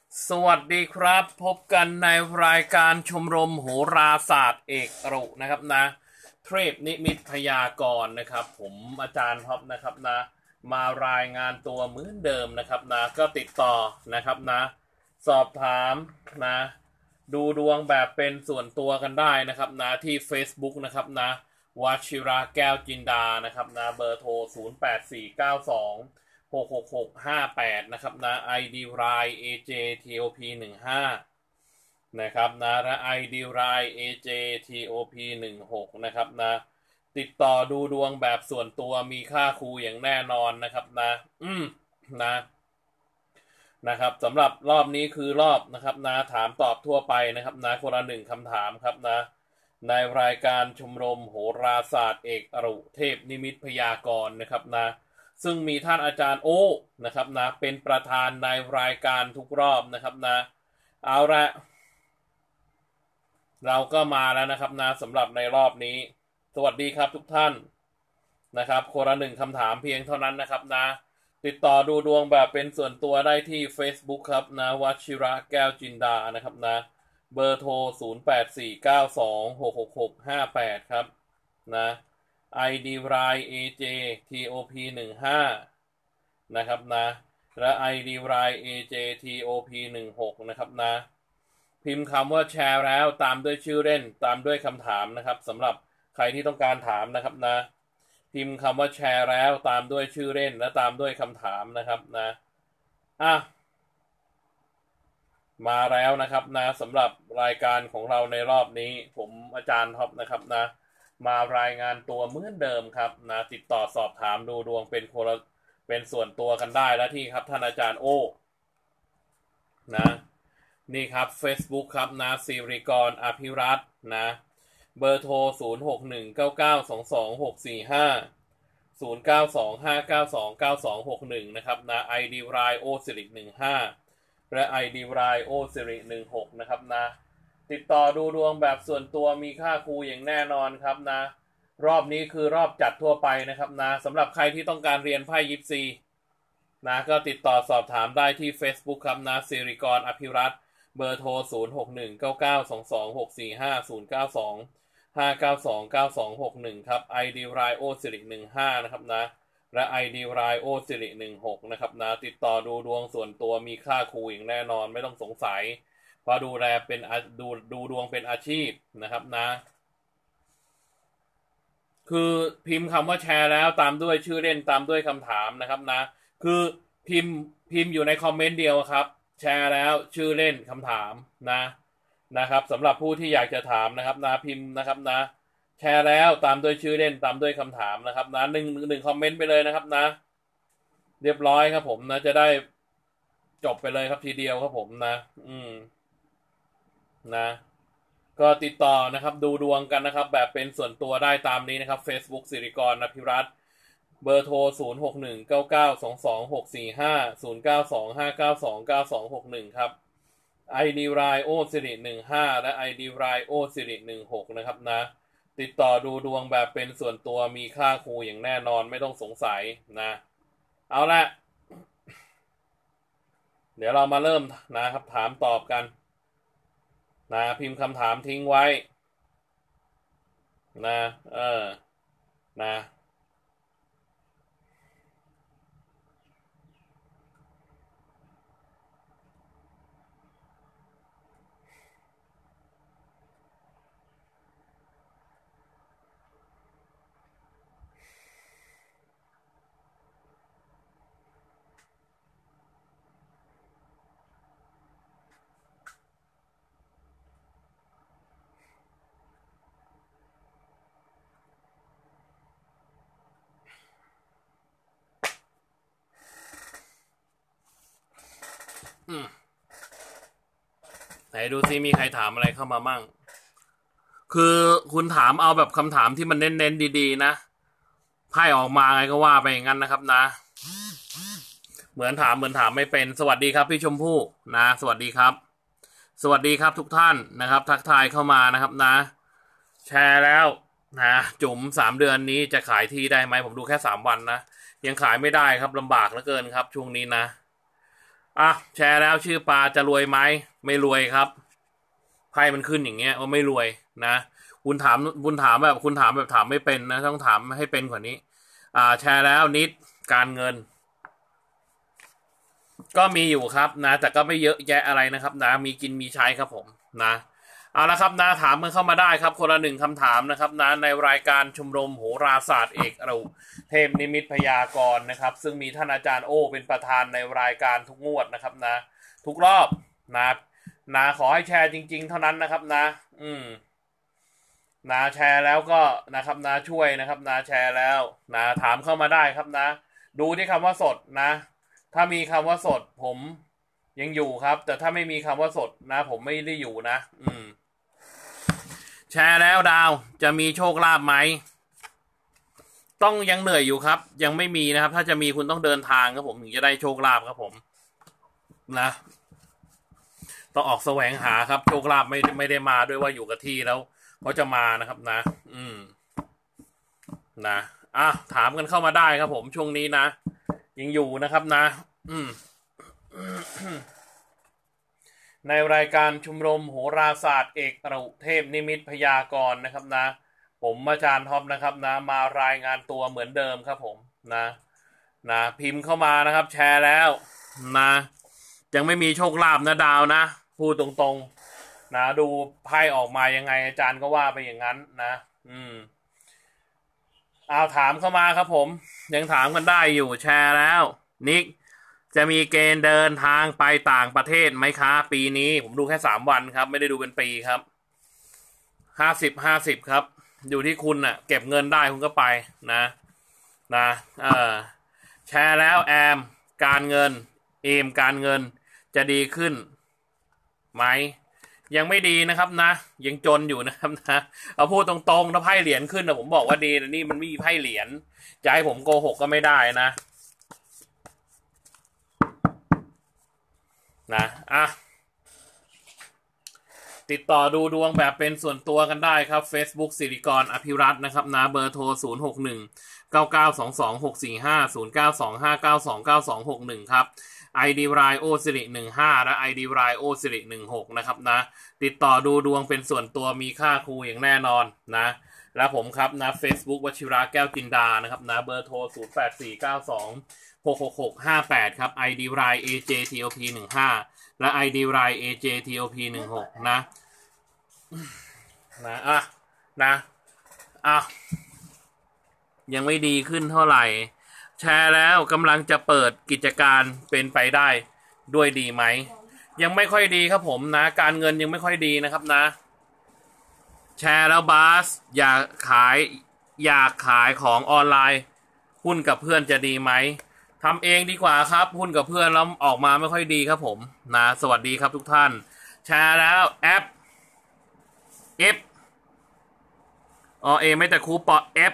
สวัสดีครับพบกันในรายการชมรมโหราศาสตร์เอกอรุนะครับนะเทพนิมิตพยากรณ์นะครับผมอาจารย์ท็อปนะครับนะมารายงานตัวเหมือนเดิมนะครับนะก็ติดต่อนะครับนะสอบถามนะดูดวงแบบเป็นส่วนตัวกันได้นะครับนะที่ Facebook นะครับนะวชิระแก้วจินดานะครับนะเบอร์โทร0849266658นะครับนะ ID Line AJTOP15นะครับนะและ ID Line AJTOP16นะครับนะติดต่อดูดวงแบบส่วนตัวมีค่าครูอย่างแน่นอนนะครับนะนะนะครับสำหรับรอบนี้คือรอบนะครับนะถามตอบทั่วไปนะครับนะคนละ1คำถามครับนะในรายการชมรมโหราศาสตร์เอกอรุเทพนิมิตพยากรณ์นะครับนะซึ่งมีท่านอาจารย์โอ้นะครับนะเป็นประธานในรายการทุกรอบนะครับนะเอาละเราก็มาแล้วนะครับนะสำหรับในรอบนี้สวัสดีครับทุกท่านนะครับคนละ1คำถามเพียงเท่านั้นนะครับนะติดต่อดูดวงแบบเป็นส่วนตัวได้ที่ Facebook ครับนะวชิระแก้วจินดานะครับนะเบอร์โทร0849266658ครับนะ ID Line AJTOP15นะครับนะและ ID Line AJTOP16นะครับนะพิมพ์คำว่าแชร์แล้วตามด้วยชื่อเล่นตามด้วยคำถามนะครับสำหรับใครที่ต้องการถามนะครับนะพิมพ์คำว่าแชร์แล้วตามด้วยชื่อเล่นและตามด้วยคำถามนะครับนะมาแล้วนะครับนะสำหรับรายการของเราในรอบนี้ผมอาจารย์ท็อปนะครับนะมารายงานตัวเหมือนเดิมครับนะติดต่อสอบถามดูดวงเป็นส่วนตัวกันได้และที่ครับท่านอาจารย์โอ้นะนี่ครับ Facebook ครับนะสิริกรอภิรัตน์นะเบอร์โทร0619922645 0925929261นะครับนะ ID Line โอสิริ15และ ID Line โอสิริ16นะครับนะติดต่อดูดวงแบบส่วนตัวมีค่าครูอย่างแน่นอนครับนะรอบนี้คือรอบจัดทั่วไปนะครับนะสำหรับใครที่ต้องการเรียนไพ่ยิปซีนะก็ติดต่อสอบถามได้ที่ Facebook ครับนะสิริกรอภิรัตน์เบอร์โทร0619922645 0925929261ครับ ID Line โอสิริ15นะครับนะและ ID Line โอสิริ16นะครับนะติดต่อดูดวงส่วนตัวมีค่าครูอย่างแน่นอนไม่ต้องสงสัยเพราะดูแลเป็นดูดวงเป็นอาชีพนะครับนะคือพิมพ์คำว่าแชร์แล้วตามด้วยชื่อเล่นตามด้วยคำถามนะครับนะคือพิมพ์อยู่ในคอมเมนต์เดียวครับแชร์แล้วชื่อเล่นคำถามนะครับสำหรับผู้ที่อยากจะถามนะครับนะพิมพ์นะครับนะแชร์แล้วตามด้วยชื่อเล่นตามด้วยคำถามนะครับนะหนึ่งคอมเมนต์ไปเลยนะครับนะเรียบร้อยครับผมนะจะได้จบไปเลยครับทีเดียวครับผมนะนะก็ติดต่อนะครับดูดวงกันนะครับแบบเป็นส่วนตัวได้ตามนี้นะครับ Facebook สิริกรอภิรัตน์เบอร์โทร0619922645 0925929261ครับ ID Line โอสิริ15และ ID Line โอสิริ16นะครับนะติดต่อดูดวงแบบเป็นส่วนตัวมีค่าครูอย่างแน่นอนไม่ต้องสงสัยนะเอาละเดี๋ยวเรามาเริ่มนะครับถามตอบกันนะพิมพ์คำถามทิ้งไว้นะนะไหนดูซิมีใครถามอะไรเข้ามามั่งคือคุณถามเอาแบบคำถามที่มันเน้นๆดีๆนะไพ่ออกมาไงก็ว่าไปอย่างนั้นนะครับนะเหมือนถามไม่เป็นสวัสดีครับพี่ชมพู่นะสวัสดีครับสวัสดีครับทุกท่านนะครับทักทายเข้ามานะครับนะแชร์แล้วนะจุ๋ม3 เดือนนี้จะขายที่ได้ไหมผมดูแค่3 วันนะยังขายไม่ได้ครับลำบากเหลือเกินครับช่วงนี้นะอ่ะแชร์แล้วชื่อปลาจะรวยไหมไม่รวยครับไพ่มันขึ้นอย่างเงี้ยว่าไม่รวยนะคุณถามแบบคุณถามแบบถามไม่เป็นนะต้องถามให้เป็นกว่านี้แชร์แล้วนิดการเงินก็มีอยู่ครับนะแต่ก็ไม่เยอะแยะอะไรนะครับนะมีกินมีใช้ครับผมนะเอาละครับนะถามกันเข้ามาได้ครับคนละ1คำถามนะครับนะในรายการชมรมโหราศาสตร์เอกอรุเทพนิมิตพยากรณ์นะครับซึ่งมีท่านอาจารย์โอเป็นประธานในรายการทุกงวดนะครับนะทุกรอบนะขอให้แชร์จริงๆเท่านั้นนะครับนะนะแชร์แล้วก็นะครับนะช่วยนะครับนะแชร์แล้วนะถามเข้ามาได้ครับนะดูที่คำว่าสดนะถ้ามีคำว่าสดผมยังอยู่ครับแต่ถ้าไม่มีคำว่าสดนะผมไม่ได้อยู่นะแชร์แล้วดาวจะมีโชคลาภไหมต้องยังเหนื่อยอยู่ครับยังไม่มีนะครับถ้าจะมีคุณต้องเดินทางครับผมถึงจะได้โชคลาภครับผมนะต้องออกแสวงหาครับโชคลาภไม่ได้มาด้วยว่าอยู่กับที่แล้วเขาจะมานะครับนะนะถามกันเข้ามาได้ครับผมช่วงนี้นะยังอยู่นะครับนะในรายการชุมรมโหราศาสตร์เอกอรุเทพนิมิตพยากรณ์นะครับนะผมอาจารย์ท็อปนะครับนะมารายงานตัวเหมือนเดิมครับผมนะพิมพ์เข้ามานะครับแชร์แล้วนะยังไม่มีโชคลาภนะดาวนะพูดตรงๆนะดูไพ่ออกมายังไงอาจารย์ก็ว่าไปอย่างนั้นนะเอาถามเข้ามาครับผมยังถามกันได้อยู่แชร์แล้วนิกจะมีเกณฑ์เดินทางไปต่างประเทศไหมคะปีนี้ผมดูแค่3 วันครับไม่ได้ดูเป็นปีครับ50ครับอยู่ที่คุณน่ะเก็บเงินได้คุณก็ไปนะแชร์แล้วแอมการเงินการเงินจะดีขึ้นไหมยังไม่ดีนะครับนะยังจนอยู่นะครับนะเอาพูดตรงๆถ้าไพ่เหรียญขึ้นนะผมบอกว่าดีนะนี่มันไม่มีไพ่เหรียญจะให้ผมโกหกก็ไม่ได้นะติดต่อดูดวงแบบเป็นส่วนตัวกันได้ครับ Facebook สิริกรอภิรัตน์นะครับนะเบอร์โทร0619922645092592926261ครับ ID รายโอสิริ15และ ID รายโอสิริ16นะครับนะติดต่อดูดวงเป็นส่วนตัวมีค่าครูอย่างแน่นอนนะและผมครับนะ Facebook วชิระแก้วจินดานะครับนะเบอร์โทร0849266658ครับ ID ราย AJTOP 15และ ID ราย AJTOP 16นะยังไม่ดีขึ้นเท่าไหร่แชร์แล้วกำลังจะเปิดกิจการเป็นไปได้ด้วยดีไหมยังไม่ค่อยดีครับผมนะการเงินยังไม่ค่อยดีนะครับนะแชร์แล้วบาสอยากขายของออนไลน์หุ้นกับเพื่อนจะดีไหมทำเองดีกว่าครับหุ้นกับเพื่อนแล้วออกมาไม่ค่อยดีครับผมนะสวัสดีครับทุกท่านแชร์แล้วแอปF ไม่แต่ครูปอ F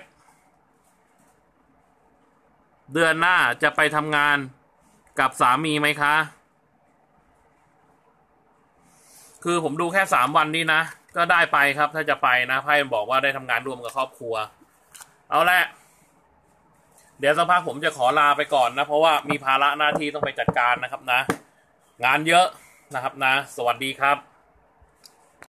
เดือนหน้าจะไปทำงานกับสามีไหมคะคือผมดูแค่3 วันนี้นะก็ได้ไปครับถ้าจะไปนะไพ่บอกว่าได้ทำงานร่วมกับครอบครัวเอาละเดี๋ยวสักพักผมจะขอลาไปก่อนนะเพราะว่ามีภาระหน้าที่ต้องไปจัดการนะครับนะงานเยอะนะครับนะสวัสดีครับ